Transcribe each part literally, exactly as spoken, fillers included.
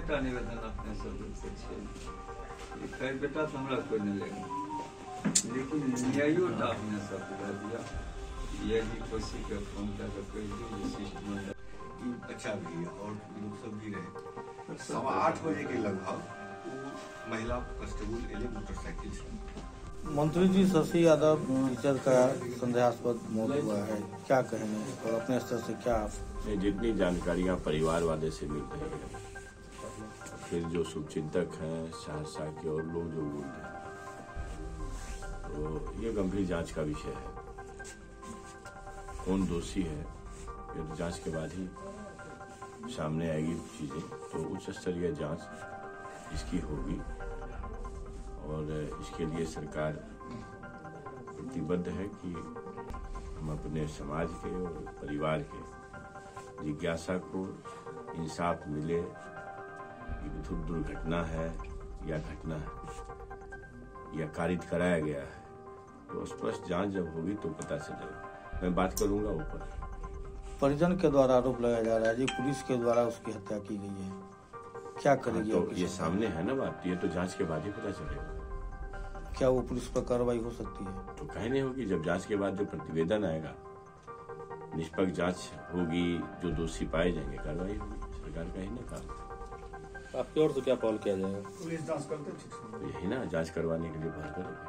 टा निवेदन अपने सब से छे खैर बेटा तो हमरा कोई नहीं लेगा, लेकिन न्यायो टा अपने सब कर दिया ये भी कोशिश के फोन कर कोई भी सिस्टम। अच्छा भी और लोग सब भी रहे सवा आठ बजे के लगभग महिला कांस्टेबल एले मोटरसाइकिल से। मंत्री जी शशि यादव टीचर का संदेहास्पद मौत हुआ है, क्या कहेंगे और अपने स्तर से क्या आप? जितनी जानकारियां परिवार वाले से मिल रही है, फिर जो शुभचिंतक हैं सहरसा के और लोग जो बोल रहे हैं, तो ये गंभीर जांच का विषय है। कौन दोषी है ये तो जांच के बाद ही सामने आएगी चीजें, तो उच्च स्तरीय जांच इसकी होगी और इसके लिए सरकार प्रतिबद्ध है कि हम अपने समाज के और परिवार के जिज्ञासा को इंसाफ मिले कि दुर्घटना है या घटना है या कारित कराया गया है, तो स्पष्ट जांच जब होगी तो पता चलेगा। मैं बात करूंगा ऊपर। परिजन के द्वारा आरोप लगाया जा रहा है जी पुलिस के द्वारा उसकी हत्या की गई है, क्या करेगी? हाँ, तो ये सामने है ना बात, ये तो जांच के बाद ही पता चलेगा। क्या वो पुलिस पर कार्रवाई हो सकती है? तो कहीं नहीं होगी, जब जांच के बाद जो प्रतिवेदन आएगा, निष्पक्ष जांच होगी, जो दोषी पाए जाएंगे कार्रवाई होगी। सरकार का ही ना काम। आपकी ओर से क्या पहल किया जाएगा? पुलिस जांच करते तो यही ना जांच करवाने के लिए पहल करेगी।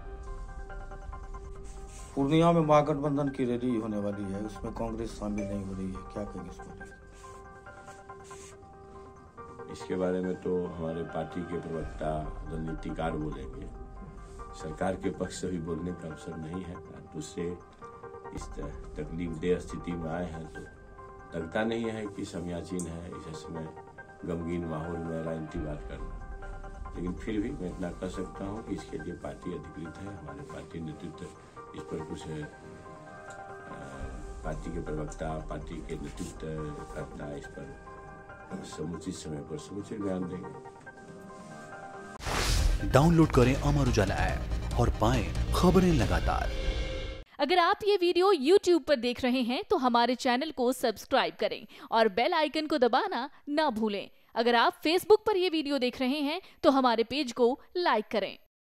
पूर्णिया में महागठबंधन की रैली होने वाली है, उसमें कांग्रेस शामिल नहीं हो रही है, क्या कहेंगे इस पर? इसके बारे में तो हमारे पार्टी के प्रवक्ता रणनीतिकार बोलेंगे, सरकार के पक्ष से भी बोलने का अवसर नहीं है। दूसरे इस तकलीफ देह स्थिति में आए हैं तो लगता नहीं है कि समयाचीन है इस समय गमगीन माहौल में राजनीति बात करना, लेकिन फिर भी मैं इतना कह सकता हूँ कि इसके लिए पार्टी अधिकृत है। हमारे पार्टी नेतृत्व इस पर कुछ पार्टी के प्रवक्ता, पार्टी के नेतृत्व करता इस पर समुचित समय पर समुचित बयान देंगे। डाउनलोड करें अमर उजाला ऐप और पाएं खबरें लगातार। अगर आप ये वीडियो यूट्यूब पर देख रहे हैं तो हमारे चैनल को सब्सक्राइब करें और बेल आइकन को दबाना ना भूलें। अगर आप फेसबुक पर यह वीडियो देख रहे हैं तो हमारे पेज को लाइक करें।